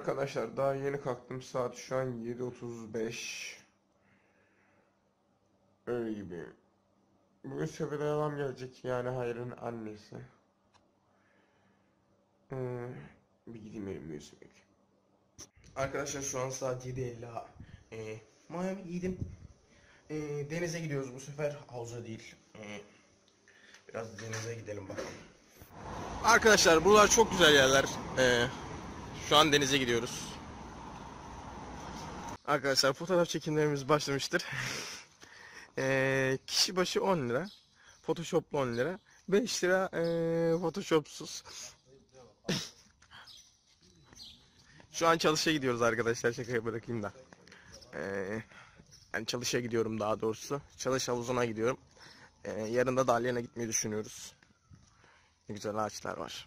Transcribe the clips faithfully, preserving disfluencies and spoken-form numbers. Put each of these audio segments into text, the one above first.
Arkadaşlar daha yeni kalktım. Saat şu an yedi otuz beş. Öyle gibi. Bugün Sefer Yalan gelecek, yani Hayır'ın annesi. Ee, bir gideyim elimi yüzümü. Arkadaşlar şu an saat yedi elli. Ee, Mayamı giydim. Ee, denize gidiyoruz bu sefer, havuza değil. Ee, biraz denize gidelim bakalım. Arkadaşlar buralar çok güzel yerler. Ee, şu an denize gidiyoruz. Arkadaşlar fotoğraf çekimlerimiz başlamıştır. ee, kişi başı on lira. Photoshop'lu on lira. beş lira ee, Photoshop'suz. Şu an çalışa gidiyoruz arkadaşlar. Şakayı bırakayım da. Ee, yani çalışa gidiyorum daha doğrusu. Çalış havuzuna gidiyorum. Ee, yarın da Dalyan'a gitmeyi düşünüyoruz. Ne güzel ağaçlar var.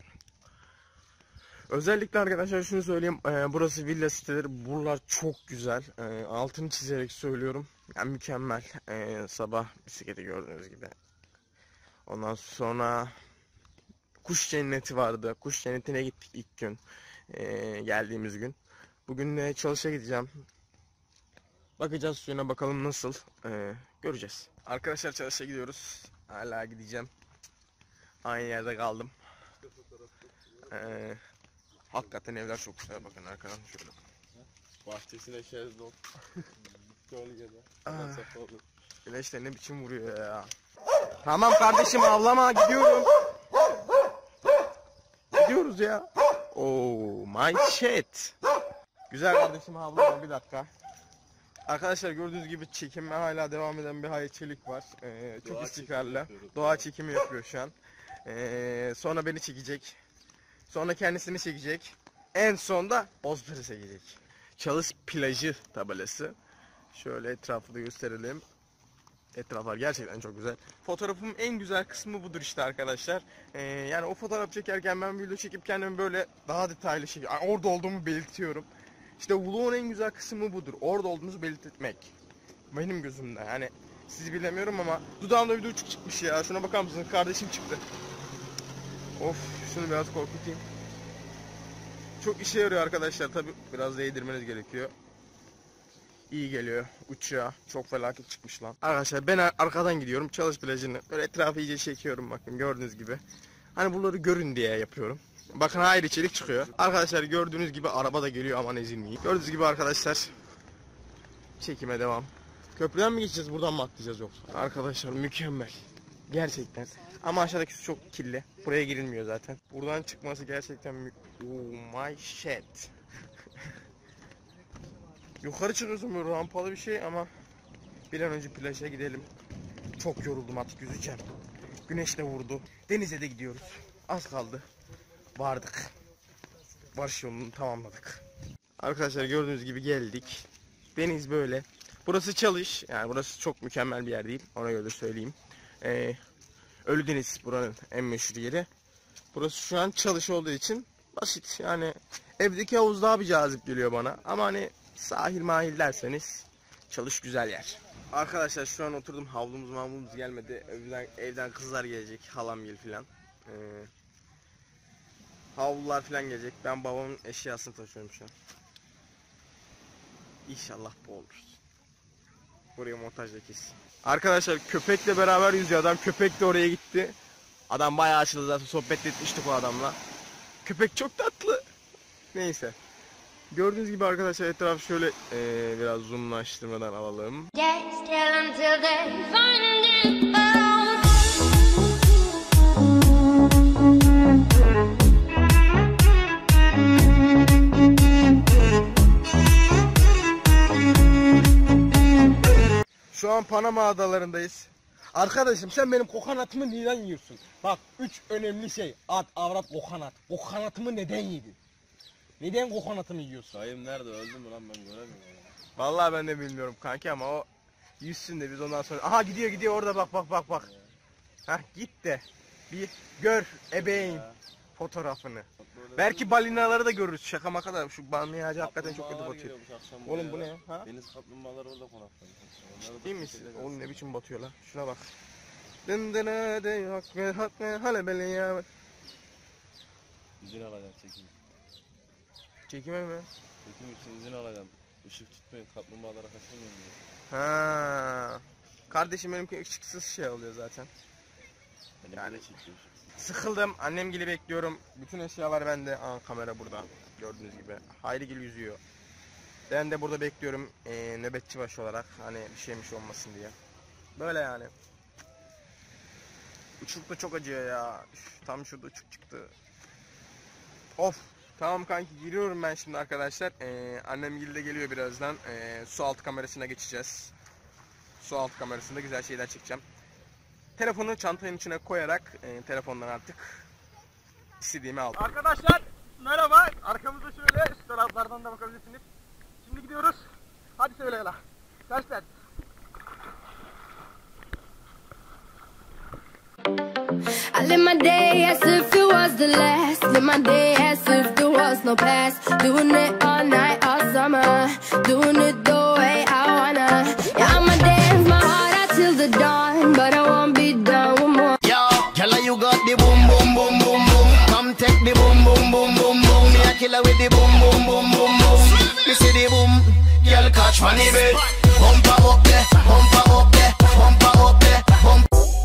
Özellikle arkadaşlar şunu söyleyeyim. E, burası villa siteleri. Buralar çok güzel. E, altını çizerek söylüyorum. Yani mükemmel. E, sabah bisikleti gördüğünüz gibi. Ondan sonra kuş cenneti vardı. Kuş cennetine gittik ilk gün. E, geldiğimiz gün. Bugün de çalışa gideceğim. Bakacağız suyuna, bakalım nasıl. E, göreceğiz. Arkadaşlar çalışa gidiyoruz. Hala gideceğim. Aynı yerde kaldım. Eee Hakikaten evler çok güzel, bakın arkadan şöyle. Bahçesine şezlong. Gölgede. Ah, güneş de ne biçim vuruyor ya. Tamam kardeşim, avlama, gidiyorum. Gidiyoruz ya. Oh my shit. Güzel kardeşim, avlama, bir dakika. Arkadaşlar gördüğünüz gibi çekime hala devam eden bir Hayır Çelik var. Ee, çok Doğa istikrarlı. çekimi Doğa çekimi yapıyor şu an. Ee, sonra beni çekecek. Sonra kendisini çekecek. En son da Ozber'i çekecek. Çalış plajı tabelası. Şöyle etrafı da gösterelim. Etraflar gerçekten çok güzel. Fotoğrafımın en güzel kısmı budur işte arkadaşlar. Ee, yani o fotoğraf çekerken ben video çekip kendimi böyle daha detaylı şey, orada olduğumu belirtiyorum. İşte vlogun en güzel kısmı budur. Orada olduğunuzu belirtmek. Benim gözümde yani. Sizi bilemiyorum ama dudağımda bir uçuk çıkmış ya. Şuna bakar mısınız? Kardeşim çıktı. Of, şunu biraz korkutayım. Çok işe yarıyor arkadaşlar. Tabi biraz da yedirmeniz gerekiyor. İyi geliyor. Uçuğa. Çok felaket çıkmış lan. Arkadaşlar ben arkadan gidiyorum. Çalış plajını. Böyle etrafı iyice çekiyorum, bakın gördüğünüz gibi. Hani bunları görün diye yapıyorum. Bakın Hayır Çelik çıkıyor. Arkadaşlar gördüğünüz gibi araba da geliyor, aman ezilmeyin. Gördüğünüz gibi arkadaşlar. Çekime devam. Köprüden mi geçeceğiz, buradan mı atlayacağız yoksa? Arkadaşlar mükemmel. Gerçekten. Ama aşağıdaki su çok kirli. Buraya girilmiyor zaten. Buradan çıkması gerçekten mü... Oh my shit. Yukarı çıkıyorsun, böyle rampalı bir şey ama bir an önce plaja gidelim. Çok yoruldum, artık yüzeceğim. Güneş de vurdu. Denize de gidiyoruz. Az kaldı. Vardık. Varış yolunu tamamladık. Arkadaşlar gördüğünüz gibi geldik. Deniz böyle. Burası Çalış. Yani burası çok mükemmel bir yer değil. Ona göre de söyleyeyim. Ee, Ölüdeniz buranın en meşhur yeri. Burası şu an Çalış olduğu için basit. Yani evdeki havuz daha bir cazip geliyor bana. Ama hani sahil mahil derseniz Çalış güzel yer. Arkadaşlar şu an oturdum. Havlumuz mavlumuz gelmedi. Evden, evden kızlar gelecek. Halam gel filan. Ee, havlular filan gelecek. Ben babamın eşyasını taşıyorum şu an. İnşallah bu olur. Buraya montajda kesin. Arkadaşlar köpekle beraber yüzüyor adam. Köpek de oraya gitti. Adam bayağı açıldı, zaten sohbet etmiştik o adamla. Köpek çok tatlı. Neyse. Gördüğünüz gibi arkadaşlar etraf şöyle ee, biraz zoomlaştırmadan alalım. Şu an Panama adalarındayız. Arkadaşım sen benim kokonatımı neden yiyorsun? Bak, üç önemli şey. At, avrat, kokonat. Kokonatımı neden yedin? Neden kokonatımı yiyorsun? Dayım nerede, öldü mü lan, ben göremiyorum. Vallahi ben de bilmiyorum kanki ama o yüzsün de biz ondan sonra... Aha gidiyor gidiyor orada, bak bak bak bak. Hah, git de bir gör ebeğin ya fotoğrafını. Belki balinaları da görürüz. Şaka maka da şu balina ağacı hakikaten çok kötü batıyor. Oğlum bu ne? Ha? Deniz kaplumbağaları orada konaklıyor. Değil misin? Oğlum ne biçim batıyor lan? Şuna bak. Dındına de hakkı hakkı halebele ya. Yüzüne kadar çekeyim. Çekime mi? Çekim için izin alacağım. Işık tutmayın, kaplumbağalara kaçırmayın diye. Ha. Kardeşim benimki ışıksız şey oluyor zaten. Benim Yani- yani çekiyor. Sıkıldım. Annem gibi bekliyorum. Bütün eşyalar bende. Aa, kamera burada. Gördüğünüz gibi. Hayrigil yüzüyor. Ben de burada bekliyorum. Ee, nöbetçi baş olarak. Hani bir şeymiş olmasın diye. Böyle yani. Uçuk da çok acıyor ya. Üf, tam şurada uçuk çıktı. Of. Tamam kanki, giriyorum ben şimdi arkadaşlar. Ee, annem gibi de geliyor birazdan. Ee, su altı kamerasına geçeceğiz. Su altı kamerasında güzel şeyler çekeceğim. Telefonu çantanın içine koyarak e, telefondan artık istediğimi aldım. Arkadaşlar merhaba. Arkamızda şöyle şu taraflardan da bakabilirsiniz. Şimdi gidiyoruz. Hadi söyle yala. Dersler. I live my day as if it was the last. Live my day as if there was no past. Doing it all night, all summer. Doing it the way I wanna. Yeah, I'ma dance my heart out till the dawn. But I won't be done with more. Yo, girl, you got the boom, boom, boom, boom, boom. Come take the boom, boom, boom, boom, boom. Me a killer with the boom, boom, boom, boom, boom. Me see the boom, girl, catch money, babe. Bumper up there, bumper up there, bumper up there, bumper.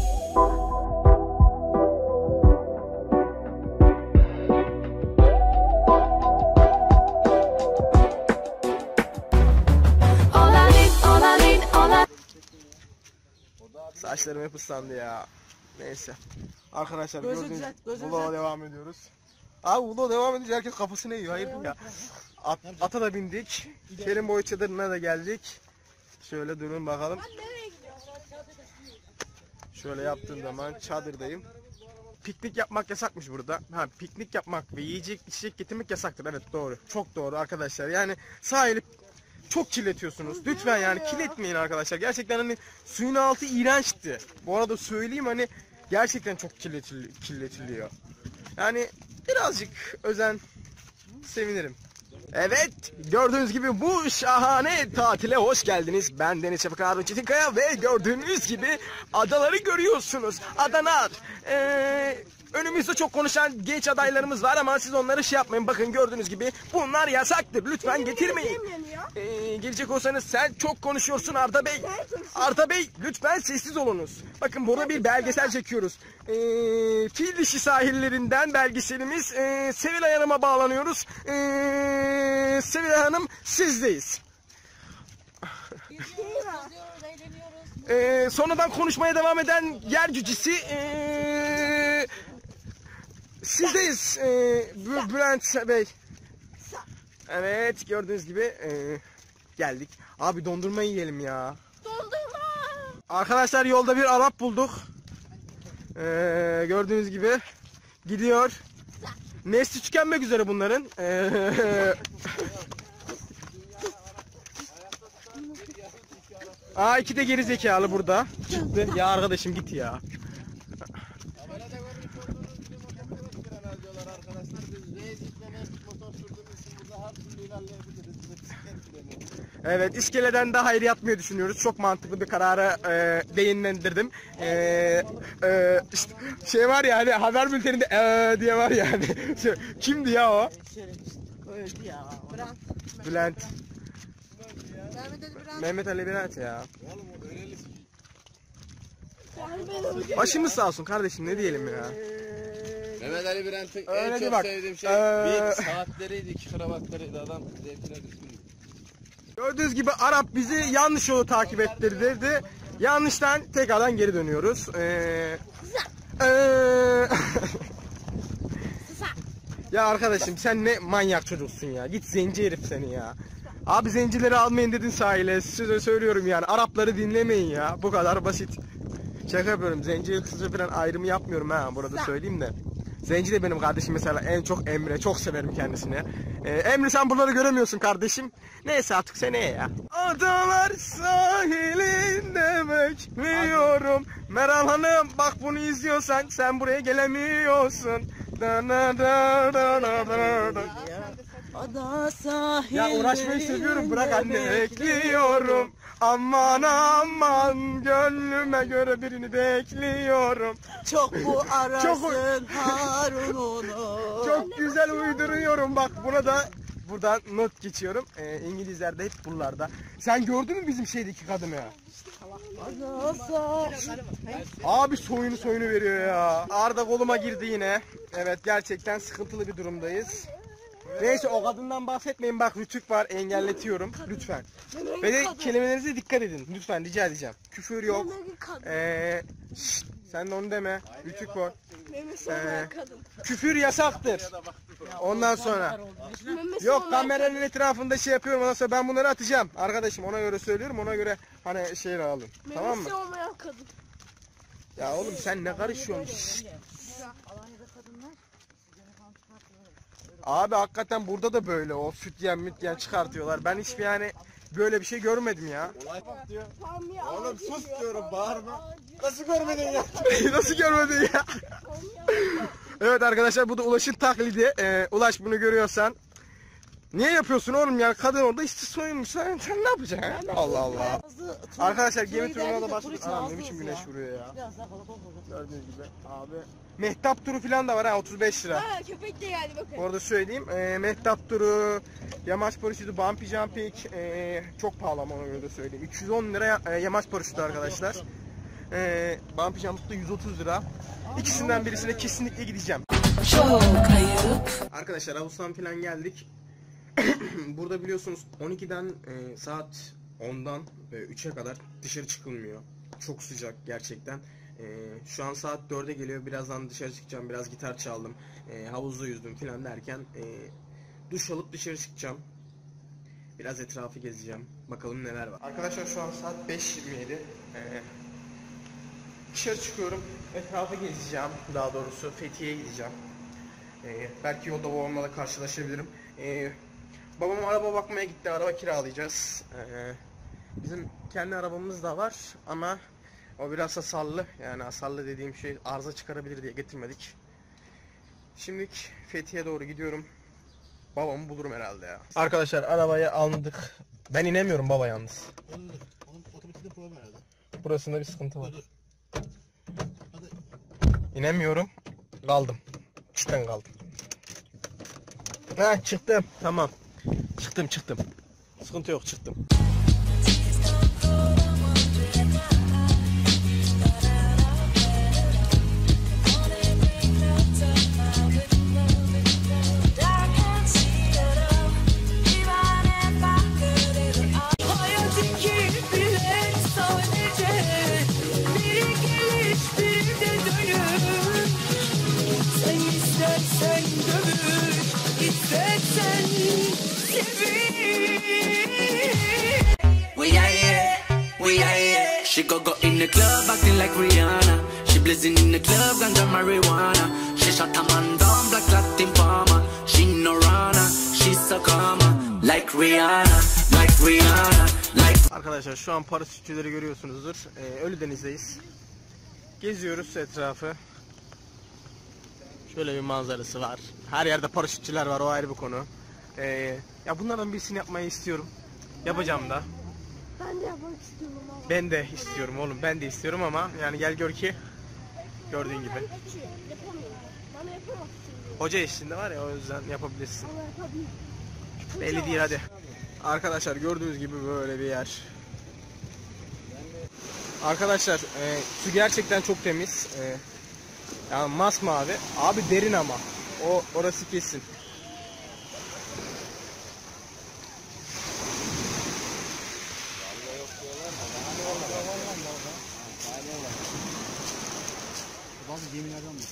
All I need, all I need, all I Saçlarım hep ıslandı ya. Neyse. Arkadaşlar gördüğünüz vloga devam ediyoruz. Abi vloga devam edince herkes kafasını yiyor. Hayır ya. At, ata da bindik. Kerim boy çadırına da geldik. Şöyle durun bakalım. Şöyle yaptığım zaman çadırdayım. Piknik yapmak yasakmış burada. Ha, piknik yapmak ve yiyecek içecek getirmek yasaktır. Evet, doğru. Çok doğru arkadaşlar. Yani sahili çok kirletiyorsunuz. Lütfen yani kirletmeyin arkadaşlar. Gerçekten hani suyun altı iğrençti. Bu arada söyleyeyim, hani gerçekten çok kirletili- kirletiliyor. Yani birazcık özen sevinirim. Evet, gördüğünüz gibi bu şahane tatile hoş geldiniz. Ben Deniz Şafak Harun Çetinkaya ve gördüğünüz gibi adaları görüyorsunuz. Adalar. Ee, önümüzde çok konuşan genç adaylarımız var ama siz onları şey yapmayın. Bakın gördüğünüz gibi bunlar yasaktır. Lütfen getirmeyin. Ee, gelecek olsanız sen çok konuşuyorsun Arda Bey. Arda Bey lütfen sessiz olunuz. Bakın burada bir belgesel çekiyoruz. Ee, Fil Dişi sahillerinden belgeselimiz. Ee, Sevilay Hanım'a bağlanıyoruz. Ee, Sevilay Hanım sizdeyiz. Ee, sonradan konuşmaya devam eden yer cücisi ee, sizdeyiz ee, B- Bülent Bey. Evet, gördüğünüz gibi ee, geldik. Abi dondurma yiyelim ya. Dondurma. Arkadaşlar yolda bir Arap bulduk. Ee, gördüğünüz gibi gidiyor. Nesli tükenmek üzere bunların. Ee, Aa, iki de geri zekalı burada. Çıktı. Ya arkadaşım git ya. Evet, iskeleden de hayır yapmayı düşünüyoruz. Çok mantıklı bir karara e, beyinlendirdim. E, e, işte şey var ya, hani haber bülteninde e, diye var ya hani. Kimdi ya o? Bülent. Mehmet Ali Bülent ya. Başımız sağ olsun kardeşim, ne diyelim ya. Mehmet Ali Birent'in Öyle en de çok bak, sevdiğim şey ee, bir saatleriydi, iki kravatlarıydı, adam zevkine düşkündü. Gördüğünüz gibi Arap bizi yanlış yolu takip ettirdi. Yanlıştan tekrardan geri dönüyoruz. Ee, ee, ya arkadaşım sen ne manyak çocuksun ya. Git zenci herif seni ya. Abi zencileri almayın dedin sahile. Size söylüyorum yani. Arapları dinlemeyin ya. Bu kadar basit. Şaka yapıyorum. Zenci kızı falan ayrımı yapmıyorum ha. Burada söyleyeyim de. Zenci de benim kardeşim mesela, en çok Emre. Çok severim kendisini. Ee, Emre sen bunları göremiyorsun kardeşim. Neyse artık seneye ya. Adalar sahilinde bekliyorum. Meral Hanım bak bunu izliyorsan sen buraya gelemiyorsun. Da da da da da da da. Ada sahillerinde Ya uğraşmayı seviyorum, bırak anne, bekliyorum. Aman aman gönlüme göre birini bekliyorum. Çok bu arasın Çok- Harun onu. Çok güzel uyduruyorum, bak buna da buradan not geçiyorum. Ee, İngilizler de hep buralarda. Sen gördün mü bizim şeydeki kadını ya? Ada sahil. Abi soyunu soyunu veriyor ya. Arda koluma girdi yine. Evet, gerçekten sıkıntılı bir durumdayız. Neyse, o kadından bahsetmeyin, bak rütük var, engelletiyorum lütfen. Ve de kelimelerinize dikkat edin lütfen, rica edeceğim. Küfür yok. Ee, şşt, sen de onu deme. Rütük var. Ee, küfür yasaktır. Ondan sonra yok, kameranın etrafında şey yapıyorum, ondan sonra ben bunları atacağım arkadaşım, ona göre söylüyorum, ona göre hani şey alalım, tamam mı? Ya oğlum sen ne karışıyorsun? Şşt. Abi hakikaten burada da böyle o sütyen mütyen çıkartıyorlar. Ben hiçbir yani böyle bir şey görmedim ya. Oğlum sus diyorum, bağırma. Nasıl görmedin ya? Nasıl görmedin ya? Evet arkadaşlar, bu da Ulaş'ın taklidi. Ee, Ulaş, bunu görüyorsan niye yapıyorsun oğlum, yani kadın orada işte soyunmuş, sen, sen ne yapacaksın? Allah Allah. Arkadaşlar gemi turuna da başladık. Anam ne biçim güneş vuruyor ya. Gördüğünüz gibi abi. Mehtap turu falan da var ha, otuz beş lira. Ha, köpek de geldi bakın. Orada söyleyeyim. E, Mehtap turu, yamaç paraşütü, bumpy jumping e, çok pahalı ama ona göre de söyleyeyim. üç yüz on lira e, yamaç paraşütü arkadaşlar. E, bumpy jumping de yüz otuz lira. İkisinden birisine kesinlikle gideceğim. Çok ayıp. Arkadaşlar Ağustan falan geldik. Burada biliyorsunuz on ikiden e, saat ondan e, üçe kadar dışarı çıkılmıyor. Çok sıcak gerçekten. E, şu an saat dörde geliyor. Birazdan dışarı çıkacağım. Biraz gitar çaldım. E, havuzda yüzdüm falan derken e, duş alıp dışarı çıkacağım. Biraz etrafı gezeceğim. Bakalım neler var. Arkadaşlar şu an saat beş yirmi yedi. E, dışarı çıkıyorum. Etrafı gezeceğim. Daha doğrusu Fethiye'ye gideceğim. E, belki yolda babamla da karşılaşabilirim. E, babam araba bakmaya gitti. Araba kiralayacağız. E, bizim kendi arabamız da var ama o biraz hasarlı. Yani hasarlı dediğim şey arıza çıkarabilir diye getirmedik. Şimdilik Fethiye'ye doğru gidiyorum. Babamı bulurum herhalde ya. Arkadaşlar arabayı aldık. Ben inemiyorum baba yalnız. Burasında bir sıkıntı var. İnemiyorum. Kaldım. Cidden kaldım. Ha, çıktım. Tamam. Çıktım çıktım. Sıkıntı yok, çıktım. She go go in the club acting like Rihanna. She blazing in the club ganja marijuana. She shot a man down black Latin farmer. She no runner, she's so calm like Rihanna, like Rihanna, like. Arkadaşlar şu an paraşütçüleri görüyorsunuzdur. Ee, Ölüdeniz'deyiz. Geziyoruz etrafı. Şöyle bir manzarası var. Her yerde paraşütçüler var, o ayrı bir konu. Ee, ya bunlardan birisini yapmayı istiyorum. Yapacağım da. Ben de yapmak istiyorum ama. Ben de istiyorum oğlum, ben de istiyorum ama yani gel gör ki gördüğün gibi. Kaçıyor, yapamıyorum. Bana yapamazsın diyor. Hoca eşliğinde var ya, o yüzden yapabilirsin. Ama yapabilirim. Belli değil, hadi. Arkadaşlar gördüğünüz gibi böyle bir yer. Arkadaşlar e, su gerçekten çok temiz. E, yani masmavi. Abi derin ama. O orası kesin. Bazı gemilerden mi?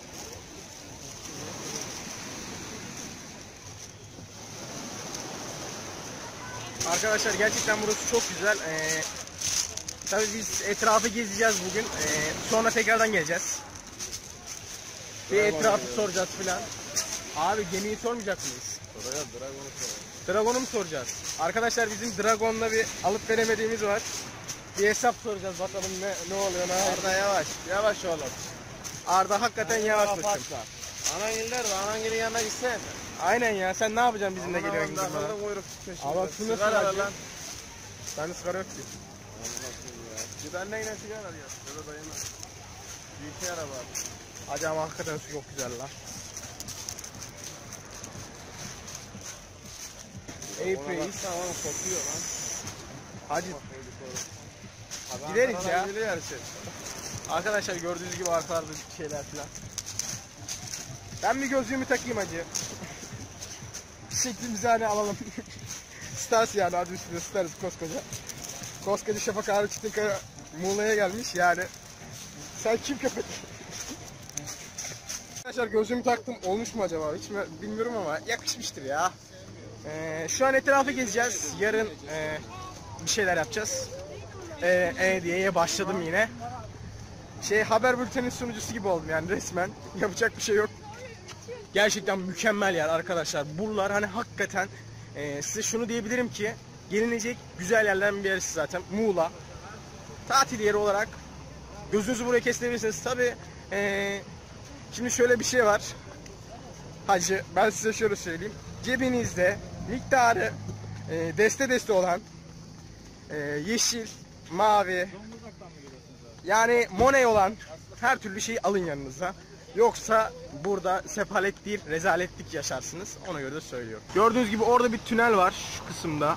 Arkadaşlar gerçekten burası çok güzel. Ee, tabii biz etrafı gezeceğiz bugün. Ee, sonra tekrardan geleceğiz. Bir etrafı soracağız filan. Abi gemiyi sormayacak mıyız? Soraya Dragon'u soralım. Dragon'u mu soracağız? Arkadaşlar bizim Dragon'la bir alıp veremediğimiz var. Bir hesap soracağız bakalım ne ne oluyor ne oluyor. Arda yavaş, yavaş oğlum. Arda hakikaten yavaş bakın. Anangiller var, anangilin yanına gitsen. Aynen ya, sen ne yapacaksın bizimle geliyorsun Aman bana? Allah'ım, kuyruk peşinde. Ama su nasıl Sigara ver acı? lan. Bende sigara yok ki. Allah'ım ya. Bir tane yine sigara arıyor. Şöyle dayına. Büyük araba abi. Hacı ama hakikaten su çok güzel lan. Airplace. Tamam kokuyor lan. Hadi Abi gideriz Ankara'dan ya. geliyor her şey. Arkadaşlar gördüğünüz gibi arkalarda şeyler falan. Ben bir gözlüğümü takayım hacı. Şeklimizi hani alalım. Stars yani adı üstünde Stars koskoca. Koskoca Şafak abi Çetinkaya Muğla'ya gelmiş yani. Sen kim köpek? Arkadaşlar gözlüğümü taktım. Olmuş mu acaba? Hiç mi bilmiyorum ama yakışmıştır ya. Ee, şu an etrafı gezeceğiz. Yarın e, bir şeyler yapacağız. Ee, e diyeye başladım yine. Şey haber bültenin sunucusu gibi oldum yani resmen. Yapacak bir şey yok. Gerçekten mükemmel yer arkadaşlar. Buralar hani hakikaten e, size şunu diyebilirim ki gelinecek güzel yerlerden bir yerisi zaten. Muğla. Tatil yeri olarak gözünüzü buraya kestirebilirsiniz. Tabi e, şimdi şöyle bir şey var. Hacı ben size şöyle söyleyeyim. Cebinizde miktarı e, deste deste olan e, yeşil, mavi yani money olan her türlü şeyi alın yanınıza. Yoksa burada sefalet değil rezaletlik yaşarsınız. Ona göre de söylüyorum. Gördüğünüz gibi orada bir tünel var şu kısımda.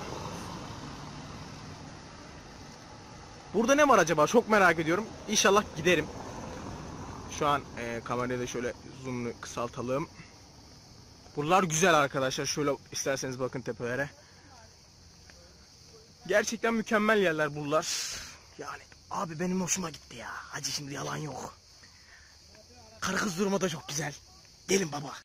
Burada ne var acaba? Çok merak ediyorum. İnşallah giderim. Şu an e, kamerayı da şöyle zoom'unu kısaltalım. Buralar güzel arkadaşlar. Şöyle isterseniz bakın tepelere. Gerçekten mükemmel yerler buralar. Yani abi benim hoşuma gitti ya. Hacı şimdi yalan yok. Karı kız durumu da çok güzel. Gelin baba.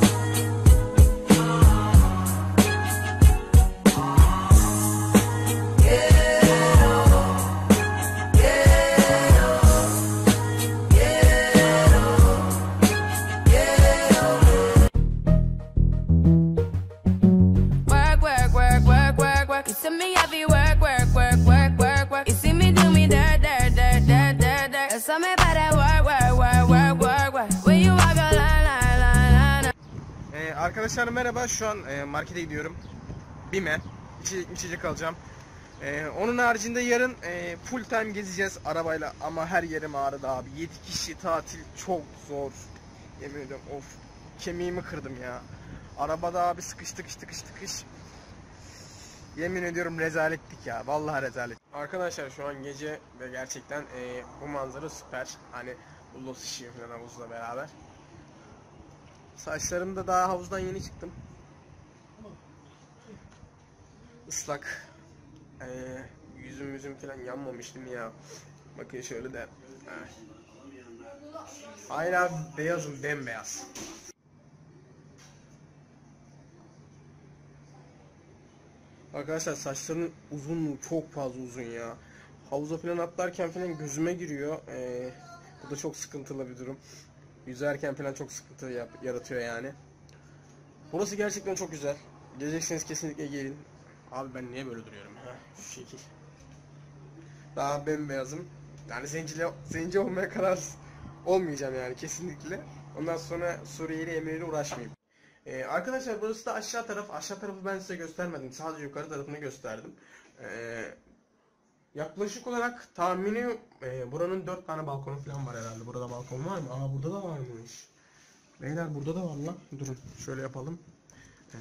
Work, work, work, work, work, work. You see me heavy work, work, work, work, work, work. You see me do me dirt, dirt, dirt, dirt, dirt, dirt. You saw me by that work, work, work, work, work, work. When you walk a line, line, line, line. Ee, arkadaşlar merhaba. Şu an e, markete gidiyorum. Bime. İçecek, içecek alacağım. Ee, onun haricinde yarın e, full time gezeceğiz arabayla. Ama her yerim ağrıdı abi. yedi kişi tatil çok zor. Yemin ediyorum of. Kemiğimi kırdım ya. Arabada abi sıkış tıkış tıkış tıkış. Yemin ediyorum rezalettik ya. Vallahi rezalet. Arkadaşlar şu an gece ve gerçekten e, bu manzara süper. Hani bu los ışığı falan havuzla beraber. Saçlarımda daha havuzdan yeni çıktım. Islak. Ee, yüzüm yüzüm falan yanmamıştım ya. Bakın şöyle de. Heh. Hayır abi beyazım bembeyaz. Arkadaşlar saçlarım uzun çok fazla uzun ya. Havuza falan atlarken falan gözüme giriyor. Ee, bu da çok sıkıntılı bir durum. Yüzerken falan çok sıkıntı yap yaratıyor yani. Burası gerçekten çok güzel. Gelecekseniz kesinlikle gelin. Abi ben niye böyle duruyorum ha? Şu şekil. Daha bembeyazım. Yani zencile, zenci olmaya karar olmayacağım yani kesinlikle. Ondan sonra Suriyeli Emir'le uğraşmayayım. Ee, arkadaşlar burası da aşağı taraf. Aşağı tarafı ben size göstermedim. Sadece yukarı tarafını gösterdim. Ee, yaklaşık olarak tahmini e, buranın dört tane balkonu falan var herhalde. Burada balkon var mı? Aa burada da varmış. Beyler burada da var lan. Durun şöyle yapalım. Ee,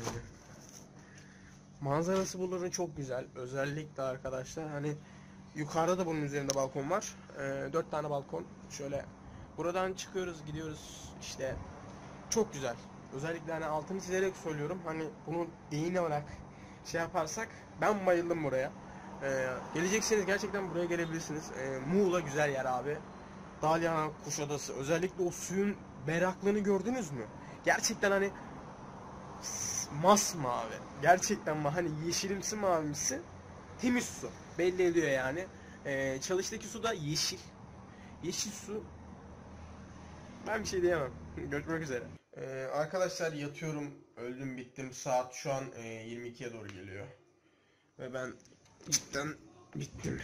manzarası bunların çok güzel. Özellikle arkadaşlar hani yukarıda da bunun üzerinde balkon var. Ee, dört tane balkon. Şöyle buradan çıkıyoruz gidiyoruz işte. Çok güzel. Özellikle hani altını çizerek söylüyorum. Hani bunu değin olarak şey yaparsak ben bayıldım buraya. Ee, gelecekseniz gerçekten buraya gelebilirsiniz. Ee, Muğla güzel yer abi. Dalyan Kuşadası. Özellikle o suyun berraklığını gördünüz mü? Gerçekten hani masmavi. Gerçekten ma hani yeşilimsi mavimsi temiz su. Belli ediyor yani. Ee, çalıştaki su da yeşil. Yeşil su. Ben bir şey diyemem. Görüşmek üzere. Ee, arkadaşlar yatıyorum. Öldüm bittim. Saat şu an e, yirmi ikiye doğru geliyor. Ve ben cidden bittim.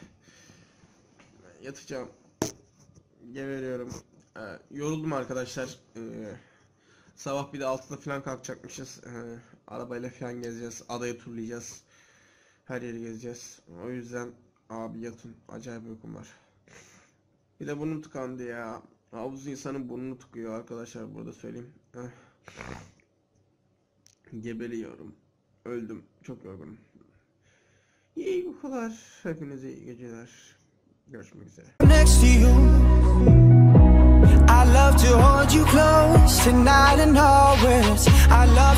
Yatacağım. Geberiyorum. Ee, yoruldum arkadaşlar. Ee, sabah bir de altıda falan kalkacakmışız. Ee, arabayla falan gezeceğiz. Adayı turlayacağız. Her yeri gezeceğiz. O yüzden abi yatın. Acayip uykum var. Bir de burnum tıkandı ya. Havuz insanın burnunu tıkıyor arkadaşlar, burada söyleyeyim. Geberiyorum. Öldüm. Çok yorgunum. İyi uykular. Hepinize iyi geceler. Görüşmek üzere. Next to you, I love to hold you close tonight and always. I love